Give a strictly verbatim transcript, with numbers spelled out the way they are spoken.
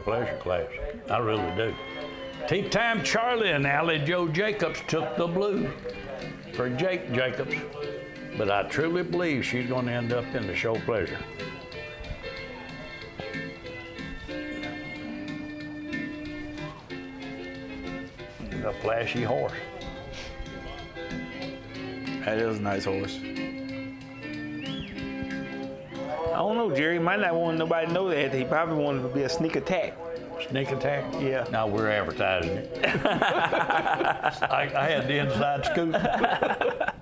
pleasure class. I really do. Tea Time Charlie and Allie Joe Jacobs took the blue for Jake Jacobs. But I truly believe she's going to end up in the show pleasure. A flashy horse. That is a nice horse. I don't know, Jerry. Might not want nobody to know that. He probably wanted to be a sneak attack. Sneak attack? Yeah. No, we're advertising it. I, I had the inside scoop.